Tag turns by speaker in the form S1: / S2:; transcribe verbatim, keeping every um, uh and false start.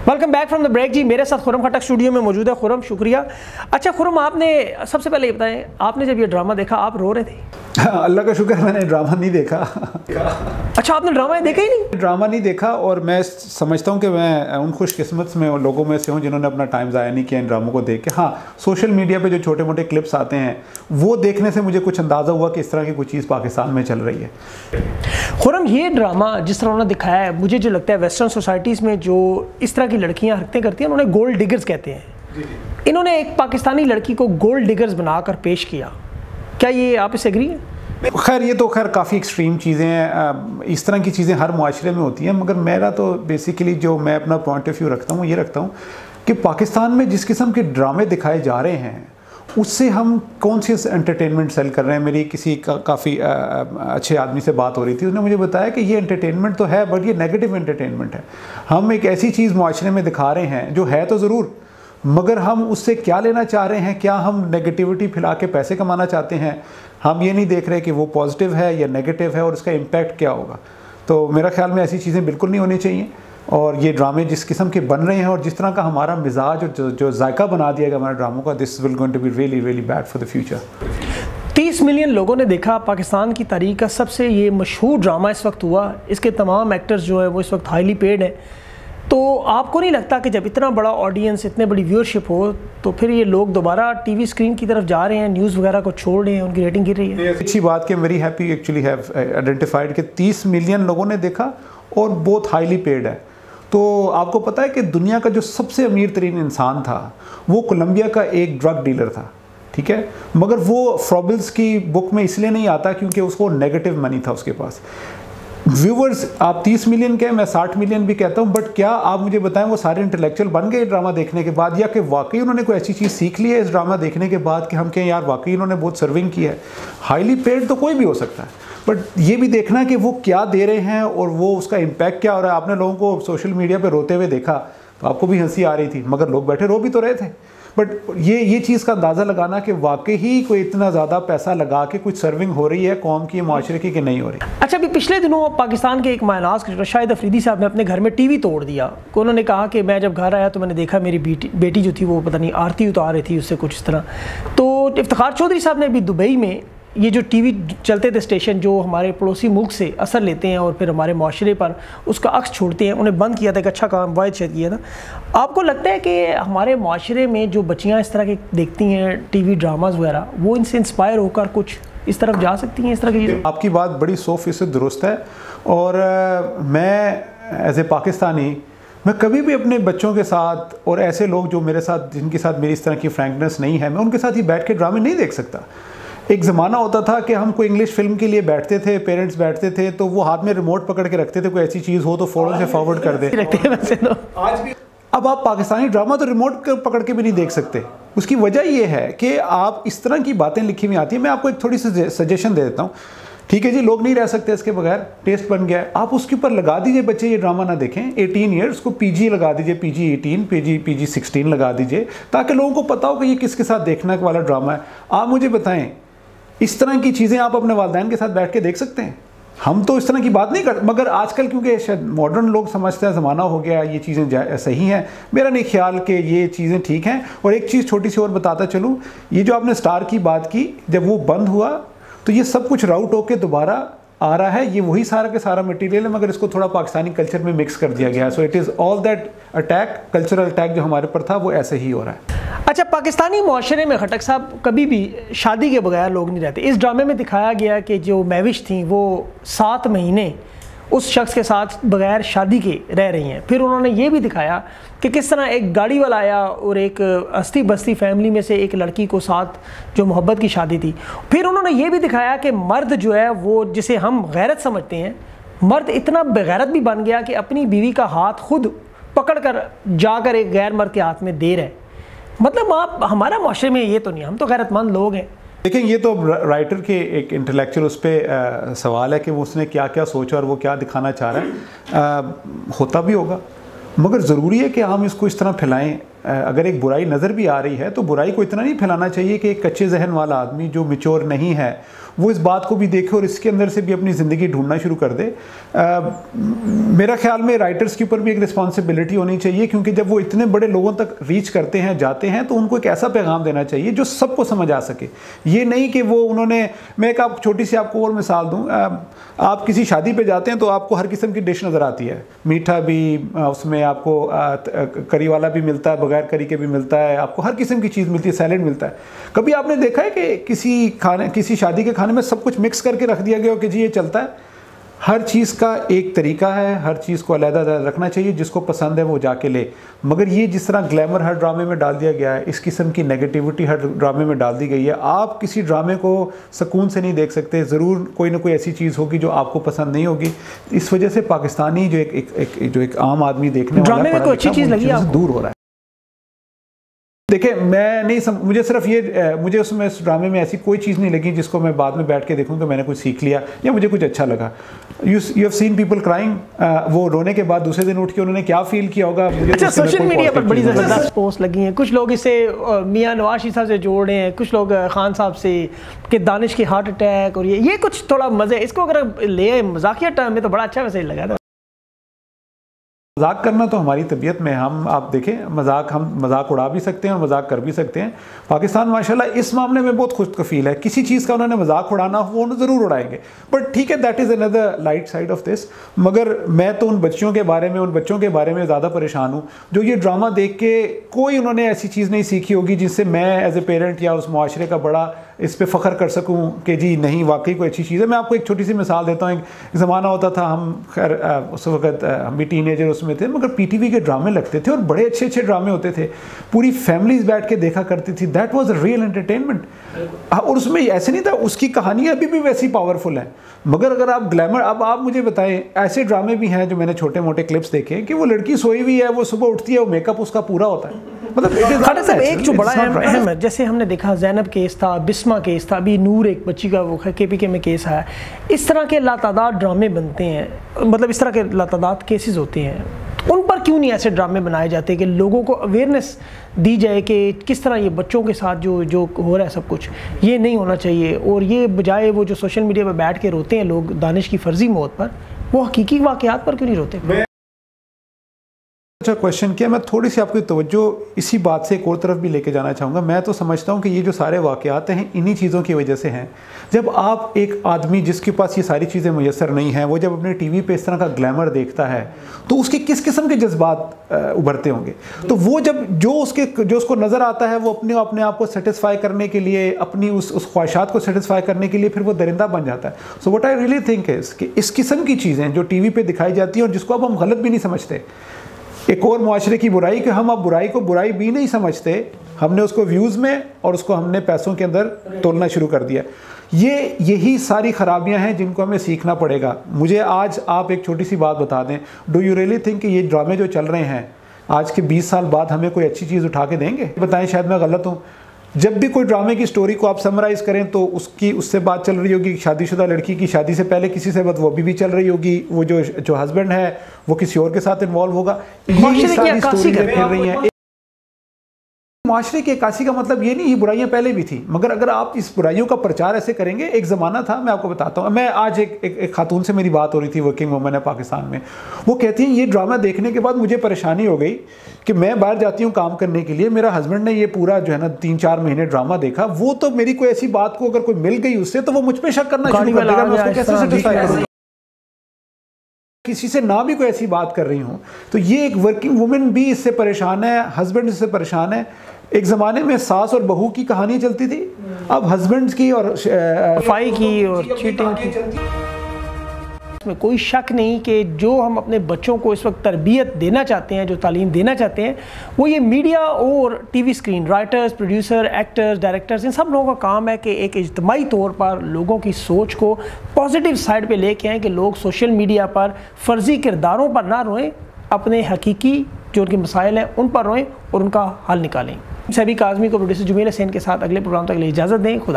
S1: Welcome back from the break जी। मेरे साथ खुरम खटक स्टूडियो में मौजूद है। खुरम, शुक्रिया। अच्छा खुरम, आपने सबसे पहले ये बताएं, आपने जब ये ड्रामा देखा आप रो रहे थे?
S2: हाँ, अल्लाह का शुक्र मैंने ड्रामा नहीं देखा।
S1: अच्छा, आपने ड्रामा देखा ही नहीं?
S2: ड्रामा नहीं देखा, और मैं समझता हूँ कि मैं उन खुशकिस्मत में और लोगों में से हूँ जिन्होंने अपना टाइम ज़ाया नहीं किया इन ड्रामों को देख के। हाँ, सोशल मीडिया पे जो छोटे मोटे क्लिप्स आते हैं वो देखने से मुझे कुछ अंदाज़ा हुआ कि इस तरह की कुछ चीज़ पाकिस्तान में चल रही है।
S1: खुरम, ये ड्रामा जिस तरह उन्होंने दिखाया है, मुझे जो लगता है वेस्टर्न सोसाइटीज़ में जो इस तरह की लड़कियाँ हरकतें करती हैं उन्होंने गोल्ड डिगर्स कहते हैं। इन्होंने एक पाकिस्तानी लड़की को गोल्ड डिगर्स बनाकर पेश किया। क्या ये आप इससे एग्री हैं?
S2: खैर, ये तो खैर काफ़ी एक्सट्रीम चीज़ें हैं, इस तरह की चीज़ें हर मुआशरे में होती हैं, मगर मेरा तो बेसिकली जो मैं अपना पॉइंट ऑफ व्यू रखता हूँ ये रखता हूँ कि पाकिस्तान में जिस किस्म के ड्रामे दिखाए जा रहे हैं उससे हम कौन सी एंटरटेनमेंट सेल कर रहे हैं। मेरी किसी का काफ़ी अच्छे आदमी से बात हो रही थी, उसने मुझे बताया कि ये एंटरटेनमेंट तो है बट ये नेगेटिव एंटरटेनमेंट है। हम एक ऐसी चीज़ मुआशरे में दिखा रहे हैं जो है तो ज़रूर, मगर हम उससे क्या लेना चाह रहे हैं? क्या हम नेगेटिविटी फैला के पैसे कमाना चाहते हैं? हम ये नहीं देख रहे कि वो पॉजिटिव है या नेगेटिव है और उसका इम्पैक्ट क्या होगा। तो मेरा ख्याल में ऐसी चीज़ें बिल्कुल नहीं होनी चाहिए। और ये ड्रामे जिस किस्म के बन रहे हैं और जिस तरह का हमारा मिजाज और जो, जो जायका बना दिया गया हमारे ड्रामों का, this will going to be really really bad for the future.
S1: तीस मिलियन लोगों ने देखा। पाकिस्तान की तारीख का सबसे ये मशहूर ड्रामा इस वक्त हुआ। इसके तमाम एक्टर्स जो है वो इस वक्त हाईली पेड हैं। तो आपको नहीं लगता कि जब इतना बड़ा ऑडियंस, इतने बड़ी व्यूअरशिप हो, तो फिर ये लोग दोबारा टीवी स्क्रीन की तरफ जा रहे हैं, न्यूज़ वगैरह को छोड़ रहे हैं, उनकी रेटिंग गिर रही है?
S2: अच्छी बात कि very happy actually have identified कि तीस मिलियन लोगों ने देखा और बहुत हाईली पेड है। तो आपको पता है कि दुनिया का जो सबसे अमीर तरीन इंसान था वो कोलंबिया का एक ड्रग डीलर था, ठीक है, मगर वो फ्रॉबिल्स की बुक में इसलिए नहीं आता क्योंकि उसको नेगेटिव मनी था उसके पास। व्यूवर्स आप तीस मिलियन के, मैं साठ मिलियन भी कहता हूं, बट क्या आप मुझे बताएं वो सारे इंटेलेक्चुअल बन गए ड्रामा देखने के बाद, या कि वाकई उन्होंने कोई ऐसी चीज़ सीख ली है इस ड्रामा देखने के बाद कि हम कहें यार वाकई उन्होंने बहुत सर्विंग की है। हाईली पेड तो कोई भी हो सकता है, बट ये भी देखना कि वो क्या दे रहे हैं और वो उसका इम्पैक्ट क्या हो रहा है। आपने लोगों को सोशल मीडिया पर रोते हुए देखा तो आपको भी हंसी आ रही थी, मगर लोग बैठे रो भी तो रहे थे। बट ये ये चीज़ का अंदाज़ा लगाना कि वाकई ही कोई इतना ज़्यादा पैसा लगा के कुछ सर्विंग हो रही है कौम की, माशरे की, कि नहीं हो रही।
S1: अच्छा, अभी पिछले दिनों पाकिस्तान के एक मायनाज क्रिकेटर शाहिद अफरीदी साहब ने अपने घर में टीवी तोड़ दिया। उन्होंने कहा कि मैं जब घर आया तो मैंने देखा मेरी बेटी बेटी जो थी वो पता नहीं आरती उतार रही थी उससे कुछ इस तरह। तो इफ्तिखार चौधरी साहब ने अभी दुबई में ये जो टीवी चलते थे स्टेशन जो हमारे पड़ोसी मुल्क से असर लेते हैं और फिर हमारे माशरे पर उसका अक्स छोड़ते हैं, उन्हें बंद किया था। एक अच्छा काम वायद शायद किया था। आपको लगता है कि हमारे माशरे में जो बच्चियां इस तरह के देखती हैं टीवी ड्रामाज वगैरह, वो इनसे इंस्पायर होकर कुछ इस तरफ जा सकती हैं? इस तरह की
S2: आपकी बात बड़ी सौ फीसद दुरुस्त है। और आ, मैं एज ए पाकिस्तानी मैं कभी भी अपने बच्चों के साथ और ऐसे लोग जो मेरे साथ जिनके साथ मेरी इस तरह की फ्रैंकनेस नहीं है, मैं उनके साथ ही बैठ के ड्रामे नहीं देख सकता। एक ज़माना होता था कि हम कोई इंग्लिश फिल्म के लिए बैठते थे, पेरेंट्स बैठते थे तो वो हाथ में रिमोट पकड़ के रखते थे, कोई ऐसी चीज़ हो तो फ़ौरन से फॉरवर्ड कर दे
S1: रखते हैं वैसे तो।
S2: आज भी अब आप पाकिस्तानी ड्रामा तो रिमोट पकड़ के भी नहीं देख सकते। उसकी वजह यह है कि आप इस तरह की बातें लिखी हुई आती हैं। मैं आपको एक थोड़ी सी सजेशन दे देता हूँ। ठीक है जी, लोग नहीं रह सकते इसके बगैर, टेस्ट बन गया है, आप उसके ऊपर लगा दीजिए बच्चे ये ड्रामा ना देखें। अठारह ईयर्स को पीजी लगा दीजिए, पीजी अठारह, पीजी पीजी सोलह लगा दीजिए, ताकि लोगों को पता हो कि ये किसके साथ देखने वाला ड्रामा है। आप मुझे बताएं, इस तरह की चीज़ें आप अपने वालिदैन के साथ बैठ के देख सकते हैं? हम तो इस तरह की बात नहीं करते, मगर आजकल क्योंकि शायद मॉडर्न लोग समझते हैं ज़माना हो गया, ये चीज़ें सही हैं। मेरा नहीं ख्याल कि ये चीज़ें ठीक हैं। और एक चीज़ छोटी सी और बताता चलूँ, ये जो आपने स्टार की बात की, जब वो बंद हुआ तो ये सब कुछ राउट होके दोबारा आ रहा है। ये वही सारा के सारा मटेरियल है, मगर इसको थोड़ा पाकिस्तानी कल्चर में मिक्स कर दिया गया है। So it is all that attack, cultural attack जो हमारे पर था वो ऐसे ही हो रहा है।
S1: अच्छा, पाकिस्तानी माशरे में खटक साहब कभी भी शादी के बगैर लोग नहीं रहते। इस ड्रामे में दिखाया गया कि जो मैविश थी वो सात महीने उस शख्स के साथ बगैर शादी के रह रही हैं। फिर उन्होंने ये भी दिखाया कि किस तरह एक गाड़ी वाला आया और एक हस्ती बस्ती फैमिली में से एक लड़की को साथ जो मोहब्बत की शादी थी। फिर उन्होंने ये भी दिखाया कि मर्द जो है वो जिसे हम गैरत समझते हैं, मर्द इतना बेगैरत भी बन गया कि अपनी बीवी का हाथ खुद पकड़ कर जाकर एक गैर मर्द के हाथ में दे रहे। मतलब आप हमारा माशरे में ये तो नहीं, हम तो गैरतमंद लोग हैं।
S2: लेकिन ये तो राइटर के एक इंटेलेक्चुअल उस पर सवाल है कि वो उसने क्या क्या सोचा और वो क्या दिखाना चाह रहा है। आ, होता भी होगा, मगर ज़रूरी है कि हम इसको इस तरह फैलाएं अगर एक बुराई नज़र भी आ रही है तो बुराई को इतना नहीं फैलाना चाहिए कि एक कच्चे जहन वाला आदमी जो मैच्योर नहीं है वो इस बात को भी देखे और इसके अंदर से भी अपनी ज़िंदगी ढूंढना शुरू कर दे। आ, मेरा ख्याल में राइटर्स के ऊपर भी एक रिस्पॉन्सिबिलिटी होनी चाहिए, क्योंकि जब वो इतने बड़े लोगों तक रीच करते हैं जाते हैं तो उनको एक ऐसा पैगाम देना चाहिए जो सबको समझ आ सके। ये नहीं कि वो उन्होंने, मैं एक आप छोटी सी आपको और मिसाल दूँ, आप किसी शादी पे जाते हैं तो आपको हर किस्म की डिश नज़र आती है, मीठा भी, उसमें आपको करी वाला भी मिलता है, बगैर करी के भी मिलता है, आपको हर किस्म की चीज़ मिलती है, सैलेड मिलता है। कभी आपने देखा है कि किसी खाने किसी शादी के खाने में सब कुछ मिक्स करके रख दिया गया हो कि जी ये चलता है? हर चीज़ का एक तरीका है, हर चीज़ को अलग अलग रखना चाहिए, जिसको पसंद है वो जाके ले। मगर ये जिस तरह ग्लैमर हर ड्रामे में डाल दिया गया है, इस किस्म की नेगेटिविटी हर ड्रामे में डाल दी गई है, आप किसी ड्रामे को सुकून से नहीं देख सकते। ज़रूर कोई ना कोई ऐसी चीज़ होगी जो आपको पसंद नहीं होगी। इस वजह से पाकिस्तानी जो एक, एक, एक जो एक आम आदमी देखने वाला
S1: ड्रामे में कोई अच्छी चीज़ लगी आपको?
S2: दूर हो रहा है। देखिए, मैं नहीं सम, मुझे सिर्फ ये मुझे उसमें उस ड्रामे में ऐसी कोई चीज़ नहीं लगी जिसको मैं बाद में बैठ के देखूं कि मैंने कुछ सीख लिया या मुझे कुछ अच्छा लगा। You you have seen people crying, वो रोने के बाद दूसरे दिन उठ के उन्होंने क्या फील किया होगा। मुझे
S1: अच्छा, सोशल मीडिया पर बड़ी ज़बरदस्त पोस्ट लगी हैं, कुछ लोग इसे मियां नवाज शरीफ साहब से जोड़ रहे हैं, कुछ लोग खान साहब से कि दानिश के हार्ट अटैक, और ये ये कुछ थोड़ा मज़े, इसको अगर ले मजाकिया टर्म में तो बड़ा अच्छा मैसेज लगा था।
S2: मजाक करना तो हमारी तबीयत में, हम आप देखें मजाक, हम मजाक उड़ा भी सकते हैं और मजाक कर भी सकते हैं। पाकिस्तान माशाल्लाह इस मामले में बहुत खुश कफील है। किसी चीज़ का उन्होंने मजाक उड़ाना हो वो ज़रूर उड़ाएंगे, बट ठीक है, that is another light side of this. मगर मैं तो उन बच्चों के बारे में उन बच्चों के बारे में ज़्यादा परेशान हूँ जो ये ड्रामा देख के कोई उन्होंने ऐसी चीज़ नहीं सीखी होगी जिससे मैं एज ए पेरेंट या उस मुआशरे का बड़ा इस पर फ़ख्र कर सकूँ कि जी नहीं, वाकई कोई अच्छी चीज़ है। मैं आपको एक छोटी सी मिसाल देता हूँ। एक ज़माना होता था, हम खैर उस वक़्त हम भी टीनेजर उसमें थे, मगर पी टी वी के ड्रामे लगते थे और बड़े अच्छे अच्छे ड्रामे होते थे, पूरी फैमिलीज बैठ के देखा करती थी। That was a real entertainment. और उसमें ऐसे नहीं था, उसकी कहानियाँ अभी भी वैसी पावरफुल हैं। मगर अगर आप ग्लैमर, अब आप मुझे बताएं, ऐसे ड्रामे भी हैं जो मैंने छोटे मोटे क्लिप्स देखे कि वो लड़की सोई हुई है, वो सुबह उठती है, वो मेकअप उसका पूरा होता है। मतलब
S1: खालिद साहब, एक जो बड़ा अहम है, जैसे हमने देखा ज़ैनब केस था, बिस्मा केस था, अभी नूर एक बच्ची का वो के पी के में केस आया। इस तरह के लातादाद ड्रामे बनते हैं, मतलब इस तरह के लातादाद केसेस होते हैं, उन पर क्यों नहीं ऐसे ड्रामे बनाए जाते कि लोगों को अवेयरनेस दी जाए कि किस तरह ये बच्चों के साथ जो जो हो रहा है सब कुछ ये नहीं होना चाहिए। और ये बजाय वो जो सोशल मीडिया पर बैठ के रोते हैं लोग दानिश की फर्जी मौत पर, वो हकीकी वाक़यात पर क्यों नहीं रोते?
S2: अच्छा क्वेश्चन किया। मैं थोड़ी सी आपकी तवज्जो इसी बात से एक और तरफ भी लेके जाना चाहूँगा। मैं तो समझता हूँ कि ये जो सारे वाक़यात हैं इन्हीं चीज़ों की वजह से हैं। जब आप एक आदमी जिसके पास ये सारी चीज़ें मुयस्सर नहीं हैं, वो जब अपने टीवी पे इस तरह का ग्लैमर देखता है तो उसके किस किस्म के जज्बात उभरते होंगे। तो वो जब जो उसके जो उसको नज़र आता है वो अपने अपने आप को सेटिस्फाई करने के लिए, अपनी उस उस ख्वाहिशात को सेटिस्फाई करने के लिए फिर वो दरिंदा बन जाता है। So what I really think is कि इस किस्म की चीज़ें जो टी वी पर दिखाई जाती हैं और जिसको अब हम गलत भी नहीं समझते, एक और मुआशरे की बुराई कि हम अब बुराई को बुराई भी नहीं समझते, हमने उसको व्यूज़ में और उसको हमने पैसों के अंदर तोलना शुरू कर दिया। ये यही सारी खराबियां हैं जिनको हमें सीखना पड़ेगा। मुझे आज आप एक छोटी सी बात बता दें, डू यू रियली थिंक कि ये ड्रामे जो चल रहे हैं आज के बीस साल बाद हमें कोई अच्छी चीज़ उठा के देंगे? बताएं, शायद मैं गलत हूँ। जब भी कोई ड्रामे की स्टोरी को आप समराइज़ करें तो उसकी उससे बात चल रही होगी शादीशुदा लड़की की शादी से पहले किसी से बात वो अभी भी चल रही होगी, वो जो जो हस्बैंड है वो किसी और के साथ इन्वॉल्व होगा। ये सारी स्टोरी फिर रही हैं। माशरे की अक्कासी का मतलब ये नहीं, ये बुराइयां पहले भी थी, मगर अगर आप इस बुराइयों का प्रचार ऐसे करेंगे, एक ज़माना था, मैं आपको बताता हूँ। मैं आज एक, एक, एक खातून से मेरी बात हो रही थी, वर्किंग वुमन है पाकिस्तान में। वो कहती हैं ये ड्रामा देखने के बाद मुझे परेशानी हो गई कि मैं बाहर जाती हूँ काम करने के लिए, मेरा हस्बैंड ने ये पूरा जो है ना तीन चार महीने ड्रामा देखा, वो तो मेरी कोई ऐसी बात को अगर कोई मिल गई उससे तो वो मुझ पर शक करना शुरू कर देगा, मैं उसको कैसे सेटिस्फाई करूँगा, किसी से ना भी कोई ऐसी बात कर रही हूँ। तो ये एक वर्किंग वुमेन भी इससे परेशान है, हस्बैंड इससे परेशान है। एक ज़माने में सास और बहू की कहानी चलती थी, अब हस्बैंड्स की और
S1: सफाई की और चीटिंग की। इसमें कोई शक नहीं कि जो हम अपने बच्चों को इस वक्त तरबियत देना चाहते हैं, जो तालीम देना चाहते हैं, वो ये मीडिया और TV screen, writers, producer, actors, directors, इन सब लोगों का काम है कि एक इज्तिमाई तौर पर लोगों की सोच को पॉजिटिव साइड पे लेके आएँ कि लोग सोशल मीडिया पर फ़र्जी किरदारों पर ना रोएं, अपने हकीकी जो उनके मसाइल हैं उन पर रोएं और उनका हल निकालें। सबी काज़मी को प्रोड्यूसर जुमील हुसैन के साथ अगले प्रोग्राम तक के लिए इजाज़त दें। खुदा।